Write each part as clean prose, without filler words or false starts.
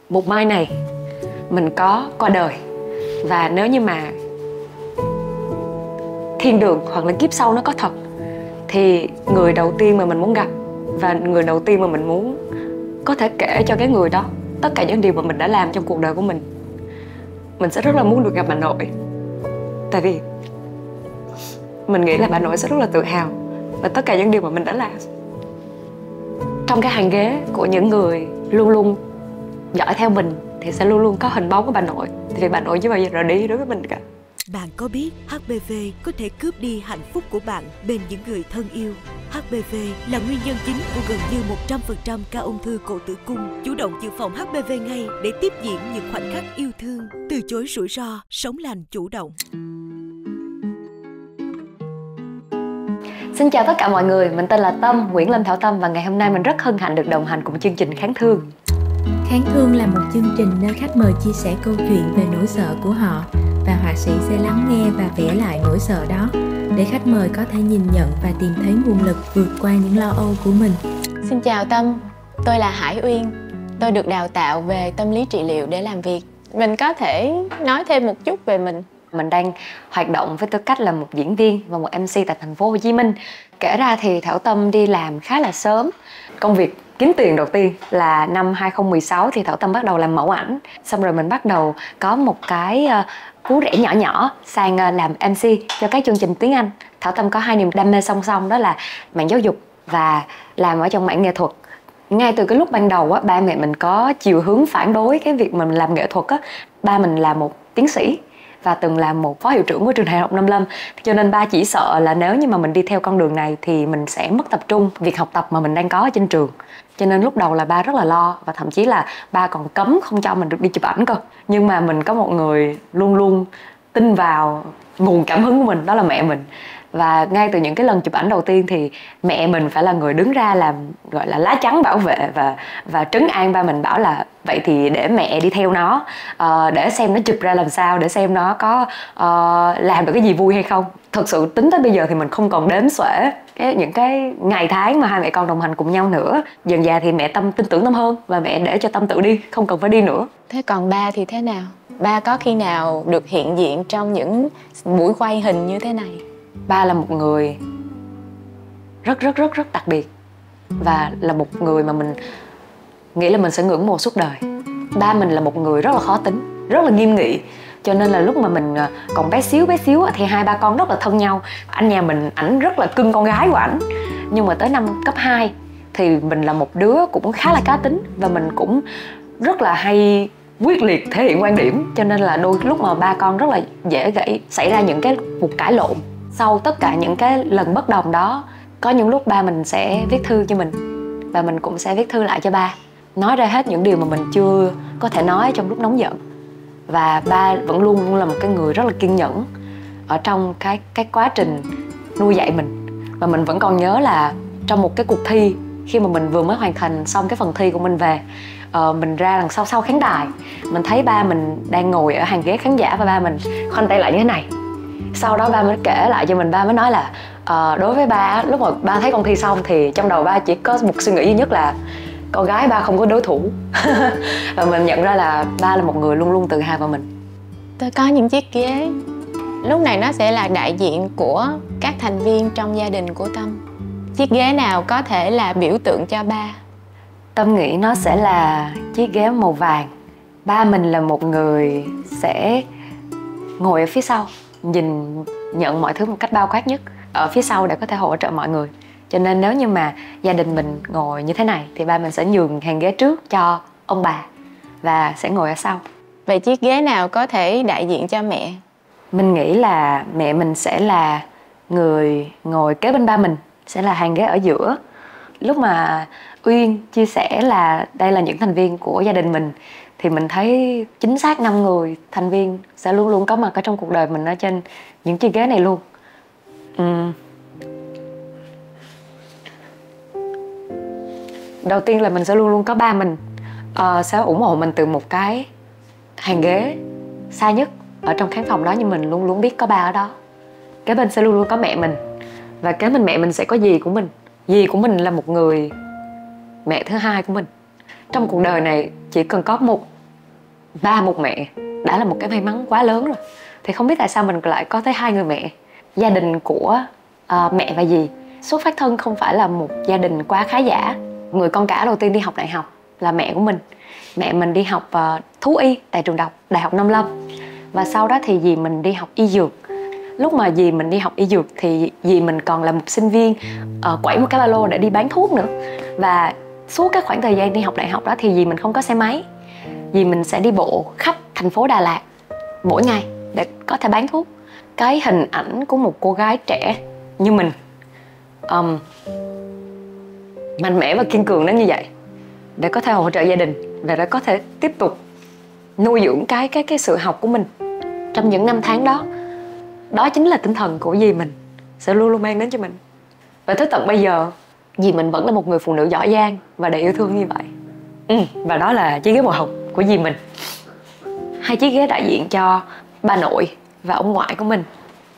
một mai này mình có qua đời, và nếu như mà thiên đường hoặc là kiếp sau nó có thật, thì người đầu tiên mà mình muốn gặp và người đầu tiên mà mình muốn có thể kể cho cái người đó tất cả những điều mà mình đã làm trong cuộc đời của mình sẽ rất là muốn được gặp bà nội. Tại vì mình nghĩ là bà nội sẽ rất là tự hào về tất cả những điều mà mình đã làm. Trong cái hàng ghế của những người luôn luôn dõi theo mình thì sẽ luôn luôn có hình bóng của bà nội. Thì bà nội chưa bao giờ rời đi đối với mình cả. Bạn có biết HPV có thể cướp đi hạnh phúc của bạn bên những người thân yêu? HPV là nguyên nhân chính của gần như 100% ca ung thư cổ tử cung. Chủ động dự phòng HPV ngay để tiếp diễn những khoảnh khắc yêu thương. Từ chối rủi ro, sống lành chủ động. Xin chào tất cả mọi người, mình tên là Tâm, Nguyễn Lâm Thảo Tâm, và ngày hôm nay mình rất hân hạnh được đồng hành cùng chương trình Kháng Thương. Kháng Thương là một chương trình nơi khách mời chia sẻ câu chuyện về nỗi sợ của họ, và họa sĩ sẽ lắng nghe và vẽ lại nỗi sợ đó để khách mời có thể nhìn nhận và tìm thấy nguồn lực vượt qua những lo âu của mình. Xin chào Tâm, tôi là Hải Uyên. Tôi được đào tạo về tâm lý trị liệu để làm việc. Mình có thể nói thêm một chút về mình. Mình đang hoạt động với tư cách là một diễn viên và một MC tại thành phố Hồ Chí Minh. Kể ra thì Thảo Tâm đi làm khá là sớm. Công việc kiếm tiền đầu tiên là năm 2016 thì Thảo Tâm bắt đầu làm mẫu ảnh. Xong rồi mình bắt đầu có một cái cú rẽ nhỏ nhỏ sang làm MC cho các chương trình tiếng Anh. Thảo Tâm có hai niềm đam mê song song, đó là mảng giáo dục và làm ở trong mảng nghệ thuật. Ngay từ cái lúc ban đầu á, ba mẹ mình có chiều hướng phản đối cái việc mình làm nghệ thuật á. Ba mình là một tiến sĩ và từng là một phó hiệu trưởng của trường Đại học Nông Lâm, cho nên ba chỉ sợ là nếu như mà mình đi theo con đường này thì mình sẽ mất tập trung việc học tập mà mình đang có ở trên trường. Cho nên lúc đầu là ba rất là lo, và thậm chí là ba còn cấm không cho mình được đi chụp ảnh cơ. Nhưng mà mình có một người luôn luôn tin vào nguồn cảm hứng của mình, đó là mẹ mình. Và ngay từ những cái lần chụp ảnh đầu tiên thì mẹ mình phải là người đứng ra làm gọi là lá chắn bảo vệ và trấn an ba mình, bảo là vậy thì để mẹ đi theo nó, để xem nó chụp ra làm sao, để xem nó có làm được cái gì vui hay không. Thật sự tính tới bây giờ thì mình không còn đếm xuể những cái ngày tháng mà hai mẹ con đồng hành cùng nhau nữa. Dần dà thì mẹ Tâm tin tưởng Tâm hơn và mẹ để cho Tâm tự đi, không cần phải đi nữa. Thế còn ba thì thế nào? Ba có khi nào được hiện diện trong những buổi quay hình như thế này? Ba là một người rất đặc biệt, và là một người mà mình nghĩ là mình sẽ ngưỡng mộ suốt đời. Ba mình là một người rất là khó tính, rất là nghiêm nghị, cho nên là lúc mà mình còn bé xíu thì hai ba con rất là thân nhau. Anh nhà mình, ảnh rất là cưng con gái của ảnh. Nhưng mà tới năm cấp 2 thì mình là một đứa cũng khá là cá tính, và mình cũng rất là hay quyết liệt thể hiện quan điểm, cho nên là đôi lúc mà ba con rất là dễ xảy ra những cái cuộc cãi lộn. Sau tất cả những cái lần bất đồng đó, có những lúc ba mình sẽ viết thư cho mình, và mình cũng sẽ viết thư lại cho ba, nói ra hết những điều mà mình chưa có thể nói trong lúc nóng giận. Và ba vẫn luôn là một cái người rất là kiên nhẫn ở trong cái quá trình nuôi dạy mình. Và mình vẫn còn nhớ là trong một cái cuộc thi, khi mà mình vừa mới hoàn thành xong cái phần thi của mình về, mình ra đằng sau khán đài, mình thấy ba mình đang ngồi ở hàng ghế khán giả, và ba mình khoanh tay lại như thế này. Sau đó ba mới kể lại cho mình, ba mới nói là đối với ba, lúc mà ba thấy con thi xong thì trong đầu ba chỉ có một suy nghĩ duy nhất là con gái ba không có đối thủ. Và mình nhận ra là ba là một người luôn luôn tự hào vào mình. Tôi có những chiếc ghế, lúc này nó sẽ là đại diện của các thành viên trong gia đình của Tâm. Chiếc ghế nào có thể là biểu tượng cho ba? Tâm nghĩ nó sẽ là chiếc ghế màu vàng. Ba mình là một người sẽ ngồi ở phía sau, nhìn nhận mọi thứ một cách bao quát nhất, ở phía sau để có thể hỗ trợ mọi người. Cho nên nếu như mà gia đình mình ngồi như thế này thì ba mình sẽ nhường hàng ghế trước cho ông bà và sẽ ngồi ở sau. Vậy chiếc ghế nào có thể đại diện cho mẹ? Mình nghĩ là mẹ mình sẽ là người ngồi kế bên ba mình, sẽ là hàng ghế ở giữa. Lúc mà Uyên chia sẻ là đây là những thành viên của gia đình mình, thì mình thấy chính xác 5 người thành viên sẽ luôn luôn có mặt ở trong cuộc đời mình ở trên những chiếc ghế này luôn. Đầu tiên là mình sẽ luôn luôn có ba mình, sẽ ủng hộ mình từ một cái hàng ghế xa nhất ở trong khán phòng đó, nhưng mình luôn luôn biết có ba ở đó. Kế bên sẽ luôn luôn có mẹ mình, và kế bên mẹ mình sẽ có dì của mình. Dì của mình là một người mẹ thứ hai của mình. Trong cuộc đời này chỉ cần có và một mẹ đã là một cái may mắn quá lớn rồi. Thì không biết tại sao mình lại có tới 2 người mẹ. Gia đình của mẹ và dì xuất phát thân không phải là một gia đình quá khá giả. Người con cả đầu tiên đi học đại học là mẹ của mình. Mẹ mình đi học thú y tại trường Đại học Nông Lâm. Và sau đó thì dì mình đi học y dược. Lúc mà dì mình đi học y dược thì dì mình còn là một sinh viên quẩy một cái ba lô để đi bán thuốc nữa. Và suốt các khoảng thời gian đi học đại học đó thì dì mình không có xe máy. Dì mình sẽ đi bộ khắp thành phố Đà Lạt mỗi ngày để có thể bán thuốc. Cái hình ảnh của một cô gái trẻ như mình, mạnh mẽ và kiên cường đến như vậy, để có thể hỗ trợ gia đình và để có thể tiếp tục nuôi dưỡng cái sự học của mình trong những năm tháng đó. Đó chính là tinh thần của dì mình sẽ luôn luôn mang đến cho mình. Và tới tận bây giờ dì mình vẫn là một người phụ nữ giỏi giang và đầy yêu thương như vậy. Và đó là chiếc ghế màu hồng của dì mình. 2 chiếc ghế đại diện cho bà nội và ông ngoại của mình.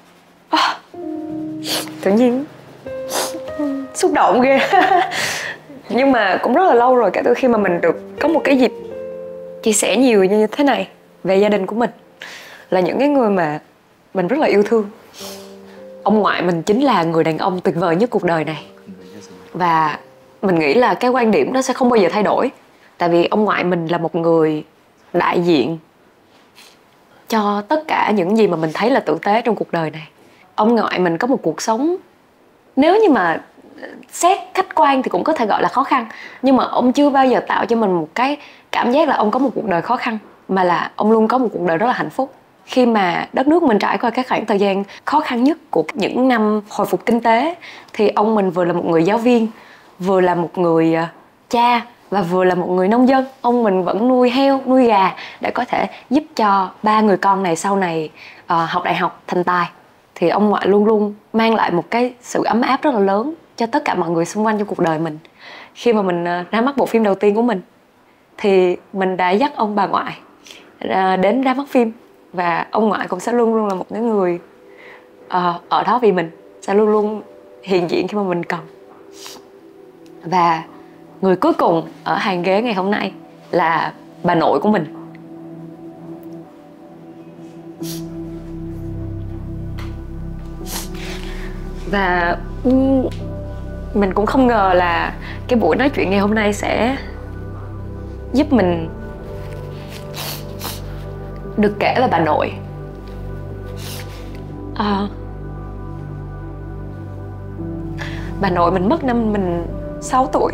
Tự nhiên xúc động ghê. Nhưng mà cũng rất là lâu rồi kể từ khi mà mình được có một cái dịp chia sẻ nhiều như thế này về gia đình của mình. Là những cái người mà mình rất là yêu thương. Ông ngoại mình chính là người đàn ông tuyệt vời nhất cuộc đời này. Và mình nghĩ là cái quan điểm đó sẽ không bao giờ thay đổi. Tại vì ông ngoại mình là một người đại diện cho tất cả những gì mà mình thấy là tử tế trong cuộc đời này. Ông ngoại mình có một cuộc sống, nếu như mà xét khách quan thì cũng có thể gọi là khó khăn. Nhưng mà ông chưa bao giờ tạo cho mình một cái cảm giác là ông có một cuộc đời khó khăn, mà là ông luôn có một cuộc đời rất là hạnh phúc. Khi mà đất nước mình trải qua các khoảng thời gian khó khăn nhất của những năm hồi phục kinh tế, thì ông mình vừa là một người giáo viên, vừa là một người cha và vừa là một người nông dân. Ông mình vẫn nuôi heo, nuôi gà để có thể giúp cho 3 người con này sau này học đại học thành tài. Thì ông ngoại luôn luôn mang lại một cái sự ấm áp rất là lớn cho tất cả mọi người xung quanh trong cuộc đời mình. Khi mà mình ra mắt bộ phim đầu tiên của mình thì mình đã dắt ông bà ngoại đến ra mắt phim. Và ông ngoại cũng sẽ luôn luôn là một cái người ở đó vì mình, sẽ luôn luôn hiện diện khi mà mình cần. Và người cuối cùng ở hàng ghế ngày hôm nay là bà nội của mình. Và mình cũng không ngờ là cái buổi nói chuyện ngày hôm nay sẽ giúp mình được kể về bà nội. Bà nội mình mất năm mình 6 tuổi.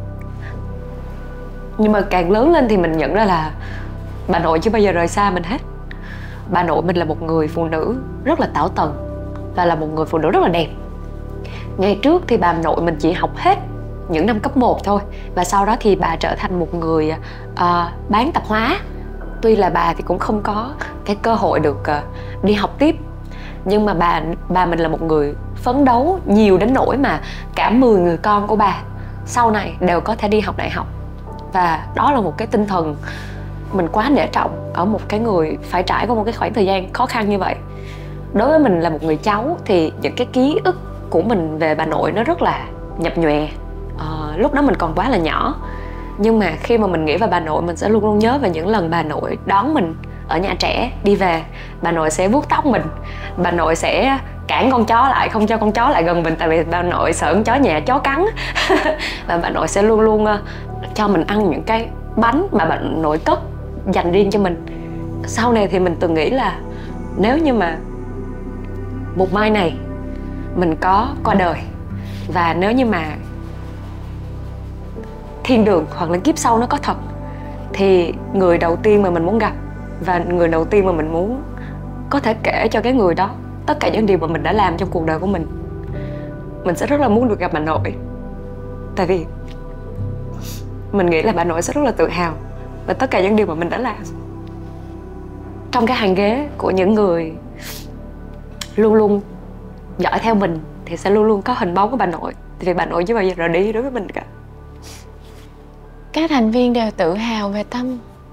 Nhưng mà càng lớn lên thì mình nhận ra là bà nội chưa bao giờ rời xa mình hết. Bà nội mình là một người phụ nữ rất là tảo tần và là một người phụ nữ rất là đẹp. Ngày trước thì bà nội mình chỉ học hết những năm cấp 1 thôi. Và sau đó thì bà trở thành một người bán tạp hóa. Tuy là bà thì cũng không có cái cơ hội được đi học tiếp, nhưng mà bà mình là một người phấn đấu nhiều đến nỗi mà cả 10 người con của bà sau này đều có thể đi học đại học. Và đó là một cái tinh thần mình quá nể trọng ở một cái người phải trải qua một cái khoảng thời gian khó khăn như vậy. Đối với mình là một người cháu thì những cái ký ức của mình về bà nội nó rất là nhập nhòe. Lúc đó mình còn quá là nhỏ. Nhưng mà khi mà mình nghĩ về bà nội, mình sẽ luôn luôn nhớ về những lần bà nội đón mình ở nhà trẻ đi về. Bà nội sẽ vuốt tóc mình, bà nội sẽ cản con chó lại, không cho con chó lại gần mình, tại vì bà nội sợ con chó nhà chó cắn. Và bà nội sẽ luôn luôn cho mình ăn những cái bánh mà bà nội cất dành riêng cho mình. Sau này thì mình từng nghĩ là nếu như mà một mai này mình có qua đời, và nếu như mà thiên đường hoặc là kiếp sau nó có thật, thì người đầu tiên mà mình muốn gặp và người đầu tiên mà mình muốn có thể kể cho cái người đó tất cả những điều mà mình đã làm trong cuộc đời của mình sẽ rất là muốn được gặp bà nội. Tại vì mình nghĩ là bà nội sẽ rất là tự hào về tất cả những điều mà mình đã làm. Trong cái hàng ghế của những người luôn luôn dõi theo mình thì sẽ luôn luôn có hình bóng của bà nội. Vì bà nội chưa bao giờ rời đi đối với mình cả. Các thành viên đều tự hào về Tâm.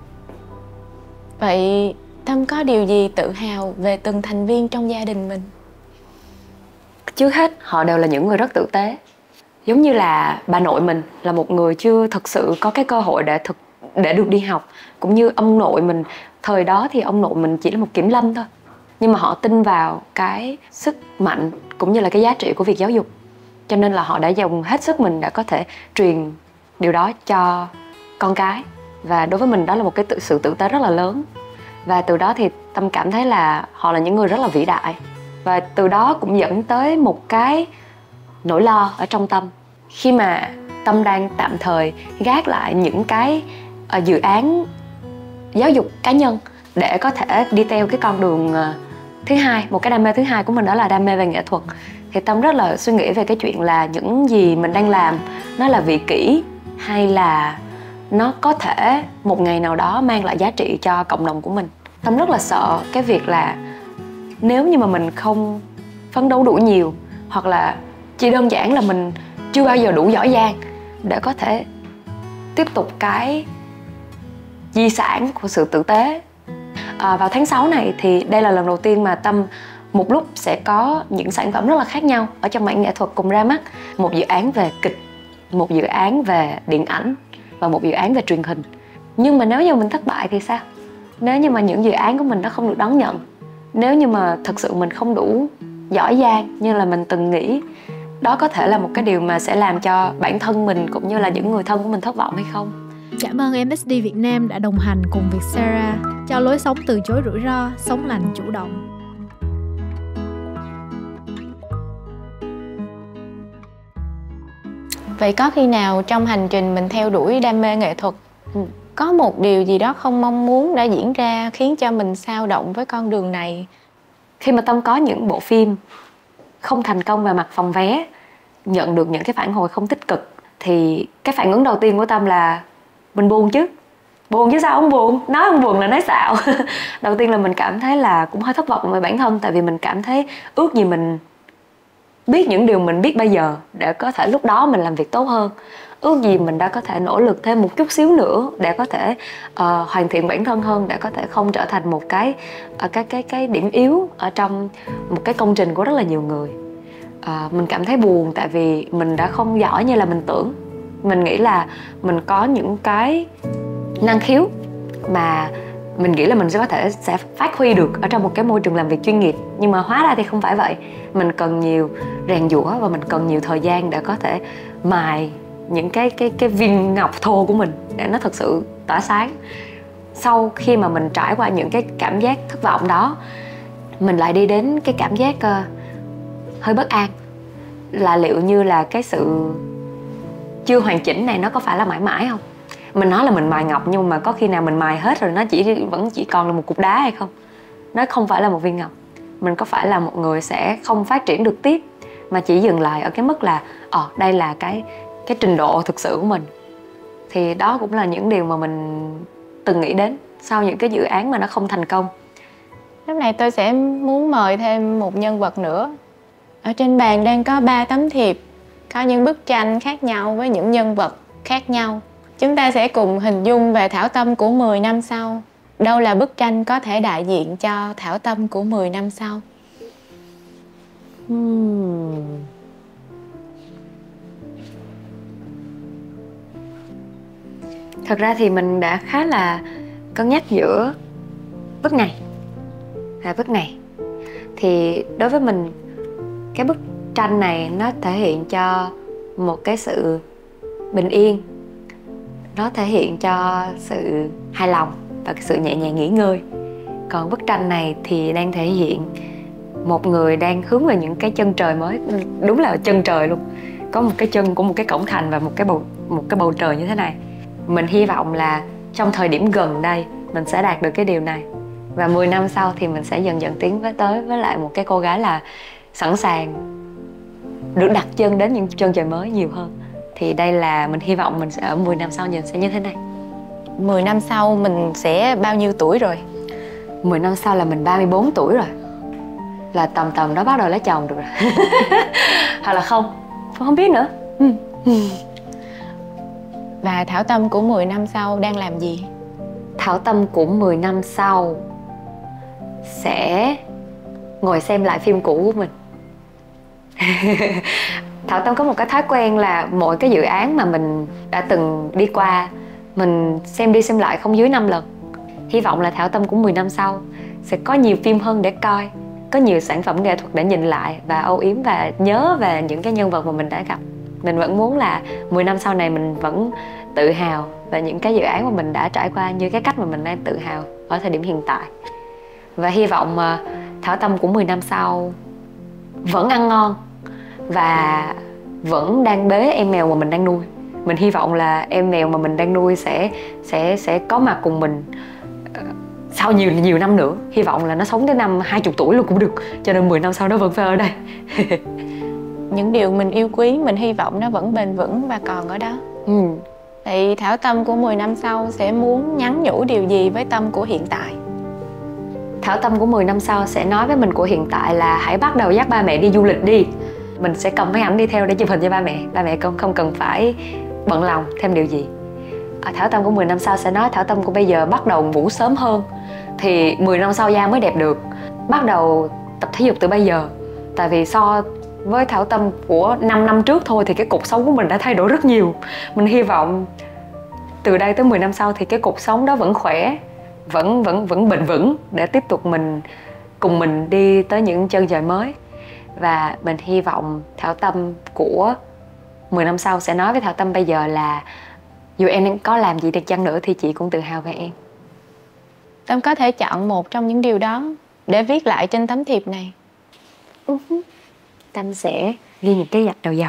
Vậy Tâm có điều gì tự hào về từng thành viên trong gia đình mình? Trước hết họ đều là những người rất tử tế. Giống như là bà nội mình là một người chưa thực sự có cái cơ hội để để được đi học. Cũng như ông nội mình, thời đó thì ông nội mình chỉ là một kiểm lâm thôi, nhưng mà họ tin vào cái sức mạnh cũng như là cái giá trị của việc giáo dục, cho nên là họ đã dùng hết sức mình để có thể truyền điều đó cho con cái. Và đối với mình đó là một cái sự tử tế rất là lớn. Và từ đó thì Tâm cảm thấy là họ là những người rất là vĩ đại. Và từ đó cũng dẫn tới một cái nỗi lo ở trong Tâm. Khi mà Tâm đang tạm thời gác lại những cái dự án giáo dục cá nhân để có thể đi theo cái con đường thứ hai, một cái đam mê thứ hai của mình, đó là đam mê về nghệ thuật, thì Tâm rất là suy nghĩ về cái chuyện là những gì mình đang làm nó là vị kỷ hay là nó có thể một ngày nào đó mang lại giá trị cho cộng đồng của mình. Tâm rất là sợ cái việc là nếu như mà mình không phấn đấu đủ nhiều, hoặc là chỉ đơn giản là mình chưa bao giờ đủ giỏi giang để có thể tiếp tục cái di sản của sự tử tế. Vào tháng 6 này thì đây là lần đầu tiên mà Tâm một lúc sẽ có những sản phẩm rất là khác nhau ở trong mảng nghệ thuật cùng ra mắt. Một dự án về kịch, một dự án về điện ảnh và một dự án về truyền hình. Nhưng mà nếu như mình thất bại thì sao? Nếu như mà những dự án của mình nó không được đón nhận, nếu như mà thực sự mình không đủ giỏi giang như là mình từng nghĩ, đó có thể là một cái điều mà sẽ làm cho bản thân mình cũng như là những người thân của mình thất vọng hay không? Cảm ơn MSD Việt Nam đã đồng hành cùng Vietcetera cho lối sống từ chối rủi ro, sống lành chủ động. Vậy có khi nào trong hành trình mình theo đuổi đam mê nghệ thuật, có một điều gì đó không mong muốn đã diễn ra khiến cho mình xao động với con đường này? Khi mà Tâm có những bộ phim không thành công về mặt phòng vé, nhận được những cái phản hồi không tích cực, thì cái phản ứng đầu tiên của Tâm là mình buồn chứ. Buồn chứ sao không buồn? Nói không buồn là nói xạo. Đầu tiên là mình cảm thấy là cũng hơi thất vọng về bản thân, tại vì mình cảm thấy ước gì mình biết những điều mình biết bây giờ để có thể lúc đó mình làm việc tốt hơn. Ước gì mình đã có thể nỗ lực thêm một chút xíu nữa để có thể hoàn thiện bản thân hơn, để có thể không trở thành một cái điểm yếu ở trong một cái công trình của rất là nhiều người. Mình cảm thấy buồn tại vì mình đã không giỏi như là mình tưởng. Mình nghĩ là mình có những cái năng khiếu mà mình nghĩ là mình sẽ có thể phát huy được ở trong một cái môi trường làm việc chuyên nghiệp, nhưng mà hóa ra thì không phải vậy. Mình cần nhiều rèn giũa và mình cần nhiều thời gian để có thể mài những cái viên ngọc thô của mình để nó thật sự tỏa sáng. Sau khi mà mình trải qua những cái cảm giác thất vọng đó, mình lại đi đến cái cảm giác hơi bất an, là liệu như là cái sự chưa hoàn chỉnh này nó có phải là mãi mãi không? Mình nói là mình mài ngọc, nhưng mà có khi nào mình mài hết rồi nó vẫn chỉ còn là một cục đá hay không? Nó không phải là một viên ngọc. Mình có phải là một người sẽ không phát triển được tiếp, mà chỉ dừng lại ở cái mức là đây là cái trình độ thực sự của mình. Thì đó cũng là những điều mà mình từng nghĩ đến sau những cái dự án mà nó không thành công. Lúc này tôi sẽ muốn mời thêm một nhân vật nữa. Ở trên bàn đang có 3 tấm thiệp, có những bức tranh khác nhau với những nhân vật khác nhau. Chúng ta sẽ cùng hình dung về Thảo Tâm của 10 năm sau. Đâu là bức tranh có thể đại diện cho Thảo Tâm của 10 năm sau? Thật ra thì mình đã khá là cân nhắc giữa bức này và bức này. Thì đối với mình, cái bức tranh này nó thể hiện cho một cái sự bình yên, nó thể hiện cho sự hài lòng và cái sự nhẹ nhàng nghỉ ngơi. Còn bức tranh này thì đang thể hiện một người đang hướng về những cái chân trời mới. Đúng là chân trời luôn. Có một cái chân của một cái cổng thành và một cái bầu trời như thế này. Mình hy vọng là trong thời điểm gần đây mình sẽ đạt được cái điều này. Và 10 năm sau thì mình sẽ dần dần tiến tới với lại một cái cô gái là sẵn sàng được đặt chân đến những chân trời mới nhiều hơn. Thì đây là mình hy vọng mình sẽ ở 10 năm sau nhìn sẽ như thế này. 10 năm sau mình sẽ bao nhiêu tuổi rồi? 10 năm sau là mình 34 tuổi rồi. Là tầm đó bắt đầu lấy chồng được rồi. Hoặc là không biết nữa. Và Thảo Tâm của 10 năm sau đang làm gì? Thảo Tâm của 10 năm sau sẽ ngồi xem lại phim cũ của mình. Thảo Tâm có một cái thói quen là mỗi cái dự án mà mình đã từng đi qua Mình xem đi xem lại không dưới 5 lần. Hy vọng là Thảo Tâm của 10 năm sau sẽ có nhiều phim hơn để coi, có nhiều sản phẩm nghệ thuật để nhìn lại và âu yếm và nhớ về những cái nhân vật mà mình đã gặp. Mình vẫn muốn là 10 năm sau này mình vẫn tự hào về những cái dự án mà mình đã trải qua, như cái cách mà mình đang tự hào ở thời điểm hiện tại. Và hy vọng Thảo Tâm của 10 năm sau vẫn ăn ngon và vẫn đang bế em mèo mà mình đang nuôi. Mình hy vọng là em mèo mà mình đang nuôi sẽ có mặt cùng mình sau nhiều năm nữa. Hy vọng là nó sống tới năm 20 tuổi luôn cũng được, cho nên 10 năm sau nó vẫn phải ở đây. Những điều mình yêu quý, mình hy vọng nó vẫn bền vững và còn ở đó. Thì Thảo Tâm của 10 năm sau sẽ muốn nhắn nhủ điều gì với Tâm của hiện tại? Thảo Tâm của 10 năm sau sẽ nói với mình của hiện tại là hãy bắt đầu dắt ba mẹ đi du lịch đi. Mình sẽ cầm máy ảnh đi theo để chụp hình cho ba mẹ. Ba mẹ không cần phải bận lòng thêm điều gì. Thảo Tâm của 10 năm sau sẽ nói Thảo Tâm của bây giờ bắt đầu ngủ sớm hơn, thì 10 năm sau da mới đẹp được. Bắt đầu tập thể dục từ bây giờ. Tại vì so với Thảo Tâm của 5 năm trước thôi thì cái cuộc sống của mình đã thay đổi rất nhiều. Mình hy vọng từ đây tới 10 năm sau thì cái cuộc sống đó vẫn khỏe, vẫn bền vững để tiếp tục cùng mình đi tới những chân trời mới. Và mình hy vọng Thảo Tâm của 10 năm sau sẽ nói với Thảo Tâm bây giờ là dù em có làm gì đi chăng nữa thì chị cũng tự hào về em. Tâm có thể chọn một trong những điều đó để viết lại trên tấm thiệp này. Tâm sẽ ghi những cái gạch đầu dòng.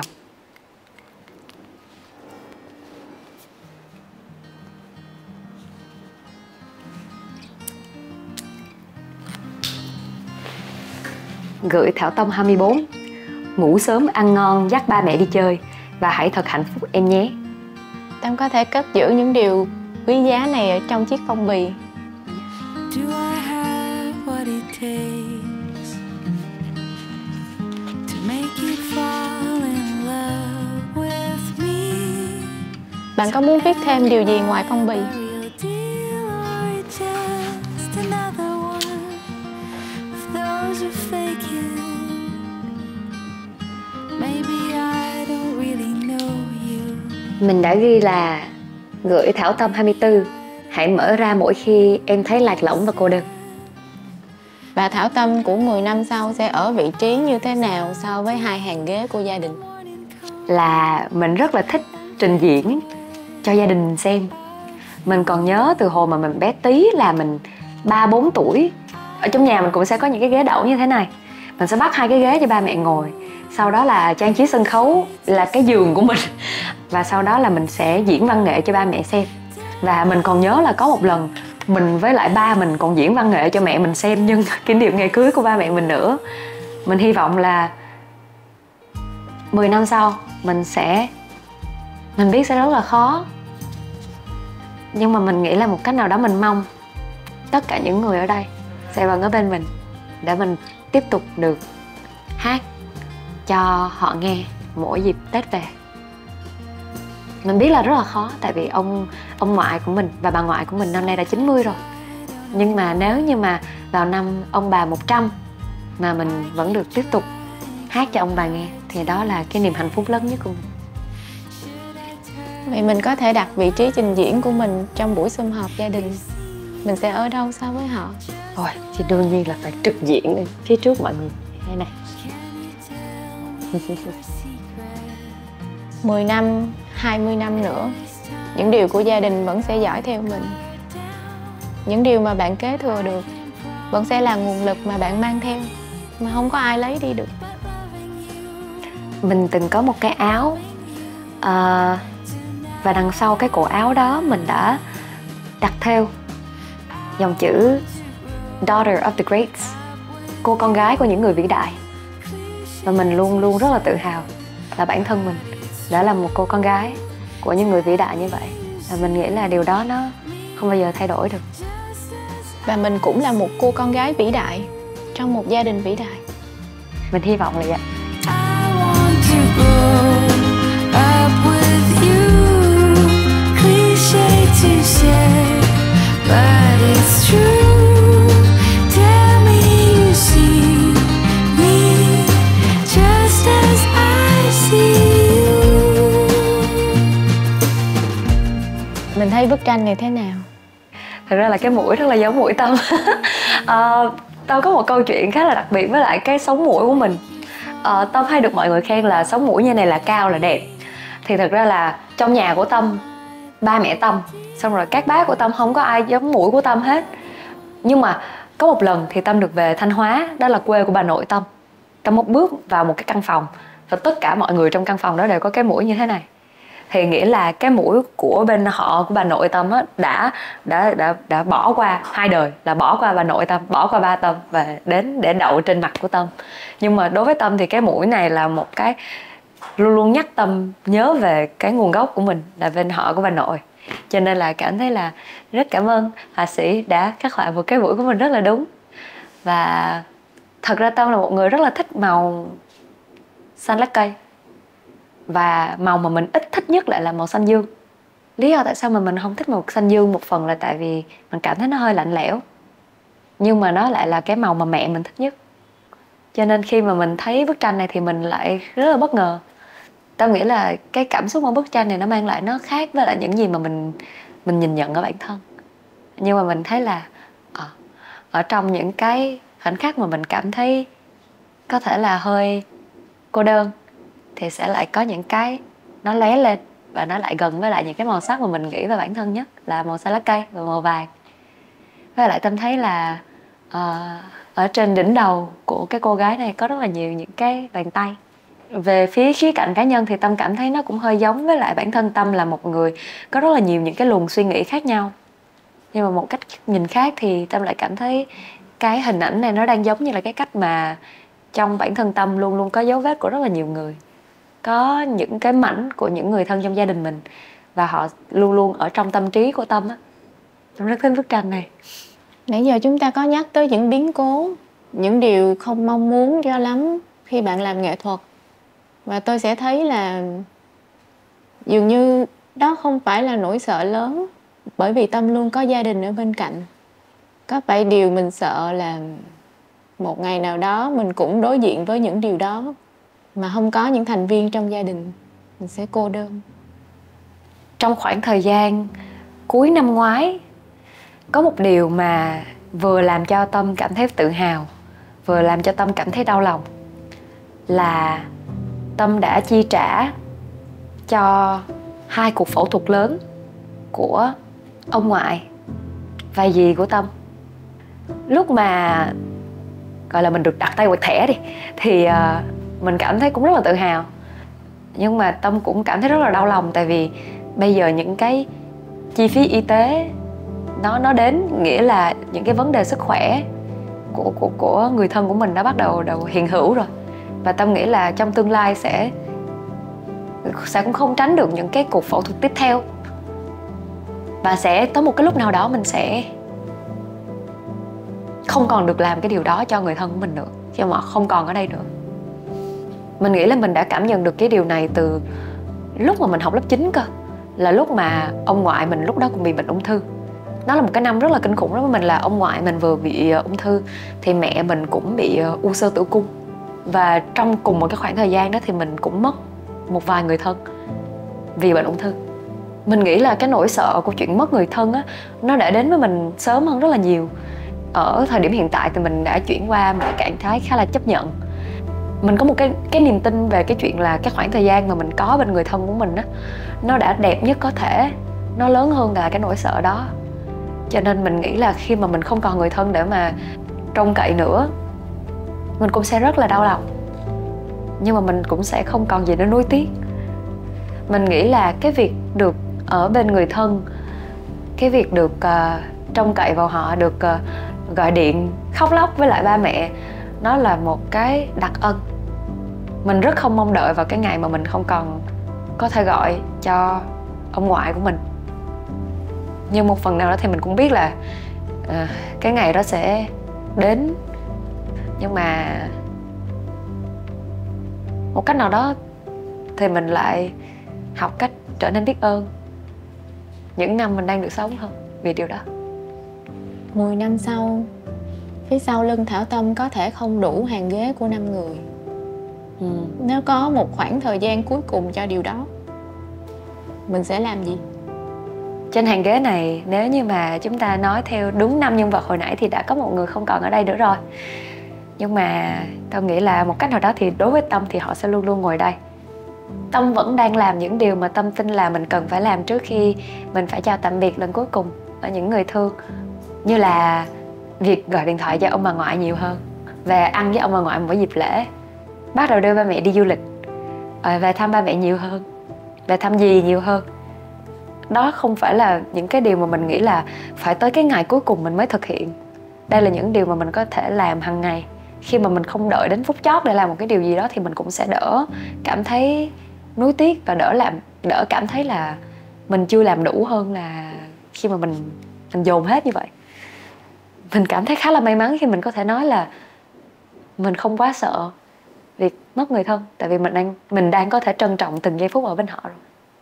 Gửi Thảo Tâm 24. Ngủ sớm, ăn ngon, dắt ba mẹ đi chơi và hãy thật hạnh phúc em nhé. Tâm có thể cất giữ những điều quý giá này ở trong chiếc phong bì. Bạn có muốn viết thêm điều gì ngoài phong bì? Mình đã ghi là gửi Thảo Tâm 24. Hãy mở ra mỗi khi em thấy lạc lõng và cô đơn. Và Thảo Tâm của 10 năm sau sẽ ở vị trí như thế nào so với hai hàng ghế của gia đình? Là mình rất là thích trình diễn cho gia đình xem. Mình còn nhớ từ hồi mà mình bé tí là mình 3-4 tuổi, ở trong nhà mình cũng sẽ có những cái ghế đẩu như thế này. Mình sẽ bắt 2 cái ghế cho ba mẹ ngồi. Sau đó là trang trí sân khấu là cái giường của mình. Và sau đó là mình sẽ diễn văn nghệ cho ba mẹ xem. Và mình còn nhớ là có một lần mình với lại ba mình còn diễn văn nghệ cho mẹ mình xem nhân kỷ niệm ngày cưới của ba mẹ mình nữa. Mình hy vọng là 10 năm sau mình biết sẽ rất là khó, nhưng mà mình nghĩ là một cách nào đó mình mong tất cả những người ở đây sẽ vẫn ở bên mình để mình tiếp tục được hát cho họ nghe mỗi dịp Tết về. Mình biết là rất là khó, tại vì ông ngoại của mình và bà ngoại của mình năm nay đã 90 rồi. Nhưng mà nếu như mà vào năm ông bà 100 mà mình vẫn được tiếp tục hát cho ông bà nghe thì đó là cái niềm hạnh phúc lớn nhất của mình. Vậy mình có thể đặt vị trí trình diễn của mình trong buổi sum họp gia đình. Mình sẽ ở đâu so với họ? Rồi, thì đương nhiên là phải trực diện đi, phía trước mọi người. Đây này. 10 năm, 20 năm nữa, những điều của gia đình vẫn sẽ dõi theo mình. Những điều mà bạn kế thừa được vẫn sẽ là nguồn lực mà bạn mang theo, mà không có ai lấy đi được. Mình từng có một cái áo và đằng sau cái cổ áo đó mình đã đặt theo dòng chữ Daughter of the Greats, cô con gái của những người vĩ đại. Và mình luôn luôn rất là tự hào là bản thân mình đã là một cô con gái của những người vĩ đại như vậy. Và mình nghĩ là điều đó nó không bao giờ thay đổi được. Và mình cũng là một cô con gái vĩ đại trong một gia đình vĩ đại. Mình hy vọng là vậy. Mình thấy thấy bức tranh này thế nào? Thật ra là cái mũi rất là giống mũi Tâm. Tâm có một câu chuyện khá là đặc biệt với lại cái sống mũi của mình. Tâm hay được mọi người khen là sống mũi như này là cao, là đẹp. Thì thật ra là trong nhà của Tâm, ba mẹ Tâm, xong rồi các bác của Tâm, không có ai giống mũi của Tâm hết. Nhưng mà có một lần thì Tâm được về Thanh Hóa, đó là quê của bà nội Tâm. Tâm một bước vào một cái căn phòng và tất cả mọi người trong căn phòng đó đều có cái mũi như thế này. Thì nghĩa là cái mũi của bên họ của bà nội Tâm á, đã bỏ qua 2 đời, là bỏ qua bà nội Tâm, bỏ qua ba Tâm và đến để đậu trên mặt của Tâm. Nhưng mà đối với Tâm thì cái mũi này là một cái luôn luôn nhắc Tâm nhớ về cái nguồn gốc của mình, là bên họ của bà nội. Cho nên là cảm thấy là rất cảm ơn họa sĩ đã khắc họa một cái mũi của mình rất là đúng. Và thật ra Tâm là một người rất là thích màu xanh lá cây. Và màu mà mình ít thích nhất lại là màu xanh dương. Lý do tại sao mà mình không thích màu xanh dương một phần là tại vì mình cảm thấy nó hơi lạnh lẽo. Nhưng mà nó lại là cái màu mà mẹ mình thích nhất. Cho nên khi mà mình thấy bức tranh này thì mình lại rất là bất ngờ. Tao nghĩ là cái cảm xúc của bức tranh này nó mang lại nó khác với lại những gì mà mình nhìn nhận ở bản thân. Nhưng mà mình thấy là ở trong những cái khoảnh khắc mà mình cảm thấy có thể là hơi cô đơn thì sẽ lại có những cái nó lóe lên và nó lại gần với lại những cái màu sắc mà mình nghĩ về bản thân nhất là màu xanh lá cây và màu vàng. Với lại Tâm thấy là ở trên đỉnh đầu của cái cô gái này có rất là nhiều những cái bàn tay. Về phía khía cạnh cá nhân thì Tâm cảm thấy nó cũng hơi giống với lại bản thân Tâm là một người có rất là nhiều những cái luồng suy nghĩ khác nhau. Nhưng mà một cách nhìn khác thì Tâm lại cảm thấy cái hình ảnh này nó đang giống như là cái cách mà trong bản thân Tâm luôn luôn có dấu vết của rất là nhiều người. Có những cái mảnh của những người thân trong gia đình mình và họ luôn luôn ở trong tâm trí của Tâm á. Tâm rất thích bức tranh này. Nãy giờ chúng ta có nhắc tới những biến cố, những điều không mong muốn cho lắm khi bạn làm nghệ thuật. Và tôi sẽ thấy là dường như đó không phải là nỗi sợ lớn, bởi vì Tâm luôn có gia đình ở bên cạnh. Có phải điều mình sợ là một ngày nào đó mình cũng đối diện với những điều đó, mà không có những thành viên trong gia đình, mình sẽ cô đơn. Trong khoảng thời gian cuối năm ngoái, có một điều mà vừa làm cho Tâm cảm thấy tự hào, vừa làm cho Tâm cảm thấy đau lòng, là Tâm đã chi trả cho 2 cuộc phẫu thuật lớn của ông ngoại và dì của Tâm. Lúc mà gọi là mình được đặt tay quẹt thẻ đi thì mình cảm thấy cũng rất là tự hào. Nhưng mà Tâm cũng cảm thấy rất là đau lòng, tại vì bây giờ những cái chi phí y tế nó đến, nghĩa là những cái vấn đề sức khỏe của người thân của mình đã bắt đầu hiện hữu rồi. Và Tâm nghĩ là trong tương lai sẽ cũng không tránh được những cái cuộc phẫu thuật tiếp theo. Và sẽ tới một cái lúc nào đó mình sẽ không còn được làm cái điều đó cho người thân của mình nữa, khi mà không còn ở đây nữa. Mình nghĩ là mình đã cảm nhận được cái điều này từ lúc mà mình học lớp 9 cơ. Là lúc mà ông ngoại mình lúc đó cũng bị bệnh ung thư. Đó là một cái năm rất là kinh khủng đối với mình, là ông ngoại mình vừa bị ung thư thì mẹ mình cũng bị u xơ tử cung. Và trong cùng một cái khoảng thời gian đó thì mình cũng mất một vài người thân vì bệnh ung thư. Mình nghĩ là cái nỗi sợ của chuyện mất người thân á, nó đã đến với mình sớm hơn rất là nhiều. Ở thời điểm hiện tại thì mình đã chuyển qua một cái trạng thái khá là chấp nhận. Mình có một cái niềm tin về cái chuyện là cái khoảng thời gian mà mình có bên người thân của mình á, nó đã đẹp nhất có thể, nó lớn hơn là cái nỗi sợ đó. Cho nên mình nghĩ là khi mà mình không còn người thân để mà trông cậy nữa, mình cũng sẽ rất là đau lòng. Nhưng mà mình cũng sẽ không còn gì để nuối tiếc. Mình nghĩ là cái việc được ở bên người thân, cái việc được trông cậy vào họ, được gọi điện khóc lóc với lại ba mẹ, nó là một cái đặc ân. Mình rất không mong đợi vào cái ngày mà mình không còn có thể gọi cho ông ngoại của mình. Nhưng một phần nào đó thì mình cũng biết là cái ngày đó sẽ đến. Nhưng mà một cách nào đó thì mình lại học cách trở nên biết ơn những năm mình đang được sống hơn vì điều đó. 10 năm sau, phía sau lưng Thảo Tâm có thể không đủ hàng ghế của 5 người. Nếu có một khoảng thời gian cuối cùng cho điều đó, mình sẽ làm gì? Trên hàng ghế này, nếu như mà chúng ta nói theo đúng 5 nhân vật hồi nãy thì đã có một người không còn ở đây nữa rồi. Nhưng mà tao nghĩ là một cách nào đó thì đối với Tâm thì họ sẽ luôn luôn ngồi đây. Tâm vẫn đang làm những điều mà Tâm tin là mình cần phải làm trước khi mình phải chào tạm biệt lần cuối cùng ở những người thương. Như là việc gọi điện thoại cho ông bà ngoại nhiều hơn, và ăn với ông bà ngoại mỗi dịp lễ, bắt đầu đưa ba mẹ đi du lịch, về thăm ba mẹ nhiều hơn, về thăm dì nhiều hơn. Đó không phải là những cái điều mà mình nghĩ là phải tới cái ngày cuối cùng mình mới thực hiện. Đây là những điều mà mình có thể làm hàng ngày. Khi mà mình không đợi đến phút chót để làm một cái điều gì đó thì mình cũng sẽ đỡ cảm thấy nuối tiếc và đỡ cảm thấy là mình chưa làm đủ hơn là khi mà mình dồn hết như vậy. Mình cảm thấy khá là may mắn khi mình có thể nói là mình không quá sợ việc mất người thân, tại vì mình đang có thể trân trọng từng giây phút ở bên họ rồi.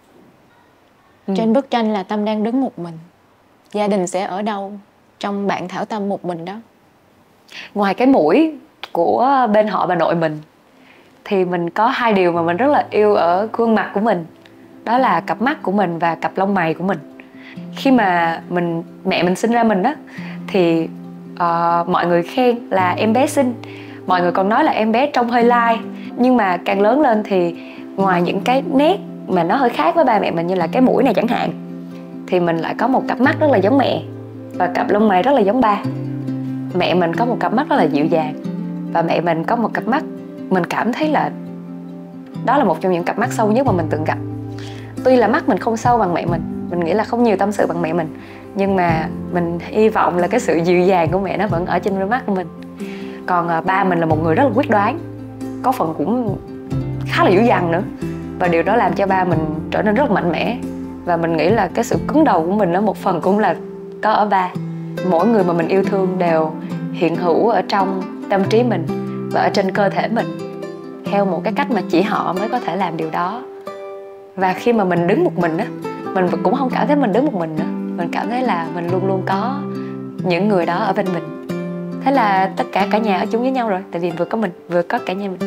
Trên bức tranh là Tâm đang đứng một mình. Gia đình sẽ ở đâu trong bạn Thảo Tâm một mình đó? Ngoài cái mũi của bên họ bà nội mình thì mình có 2 điều mà mình rất là yêu ở gương mặt của mình. Đó là cặp mắt của mình và cặp lông mày của mình. Khi mà mẹ mình sinh ra mình á thì mọi người khen là em bé xinh, mọi người còn nói là em bé trông hơi lai. Nhưng mà càng lớn lên thì ngoài những cái nét mà nó hơi khác với ba mẹ mình, như là cái mũi này chẳng hạn, thì mình lại có một cặp mắt rất là giống mẹ và cặp lông mày rất là giống ba. Mẹ mình có một cặp mắt rất là dịu dàng và mẹ mình có một cặp mắt mình cảm thấy là đó là một trong những cặp mắt sâu nhất mà mình từng gặp. Tuy là mắt mình không sâu bằng mẹ mình nghĩ là không nhiều tâm sự bằng mẹ mình, nhưng mà mình hy vọng là cái sự dịu dàng của mẹ nó vẫn ở trên đôi mắt của mình. Còn ba mình là một người rất là quyết đoán, có phần cũng khá là dữ dằn nữa, và điều đó làm cho ba mình trở nên rất là mạnh mẽ. Và mình nghĩ là cái sự cứng đầu của mình nó một phần cũng là có ở ba. Mỗi người mà mình yêu thương đều hiện hữu ở trong tâm trí mình và ở trên cơ thể mình theo một cái cách mà chỉ họ mới có thể làm điều đó. Và khi mà mình đứng một mình á, mình cũng không cảm thấy mình đứng một mình nữa, mình cảm thấy là mình luôn luôn có những người đó ở bên mình. Thế là tất cả nhà ở chung với nhau rồi, tại vì vừa có mình, vừa có cả nhà mình.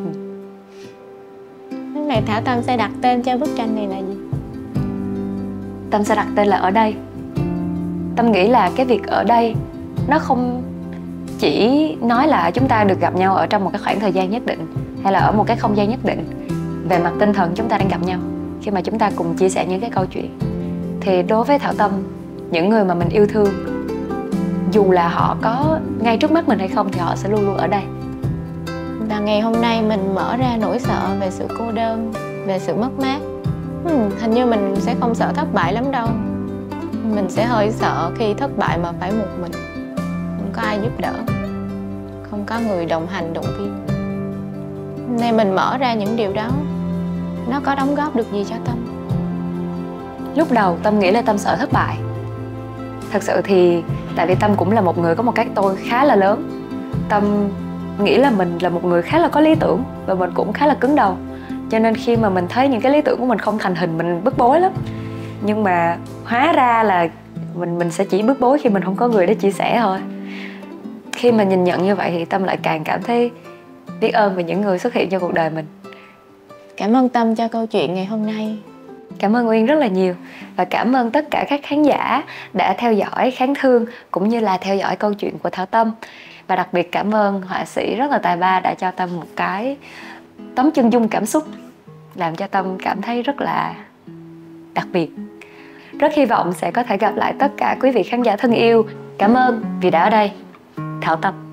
Lúc này Thảo Tâm sẽ đặt tên cho bức tranh này là gì? Tâm sẽ đặt tên là Ở Đây. Tâm nghĩ là cái việc ở đây nó không chỉ nói là chúng ta được gặp nhau ở trong một cái khoảng thời gian nhất định, hay là ở một cái không gian nhất định. Về mặt tinh thần chúng ta đang gặp nhau khi mà chúng ta cùng chia sẻ những cái câu chuyện. Thì đối với Thảo Tâm, những người mà mình yêu thương, dù là họ có ngay trước mắt mình hay không thì họ sẽ luôn luôn ở đây. Và ngày hôm nay mình mở ra nỗi sợ về sự cô đơn, về sự mất mát. Hình như mình sẽ không sợ thất bại lắm đâu. Mình sẽ hơi sợ khi thất bại mà phải một mình, không có ai giúp đỡ, không có người đồng hành động viên. Nên mình mở ra những điều đó, nó có đóng góp được gì cho Tâm? Lúc đầu Tâm nghĩ là Tâm sợ thất bại. Thật sự thì tại vì Tâm cũng là một người có một cái tôi khá là lớn. Tâm nghĩ là mình là một người khá là có lý tưởng và mình cũng khá là cứng đầu. Cho nên khi mà mình thấy những cái lý tưởng của mình không thành hình, mình bức bối lắm. Nhưng mà hóa ra là mình sẽ chỉ bức bối khi mình không có người để chia sẻ thôi. Khi mà nhìn nhận như vậy thì Tâm lại càng cảm thấy biết ơn về những người xuất hiện trong cuộc đời mình. Cảm ơn Tâm cho câu chuyện ngày hôm nay. Cảm ơn Uyên rất là nhiều. Và cảm ơn tất cả các khán giả đã theo dõi Kháng Thương cũng như là theo dõi câu chuyện của Thảo Tâm. Và đặc biệt cảm ơn họa sĩ rất là tài ba đã cho Tâm một cái tấm chân dung cảm xúc, làm cho Tâm cảm thấy rất là đặc biệt. Rất hy vọng sẽ có thể gặp lại tất cả quý vị khán giả thân yêu. Cảm ơn vì đã ở đây. Thảo Tâm.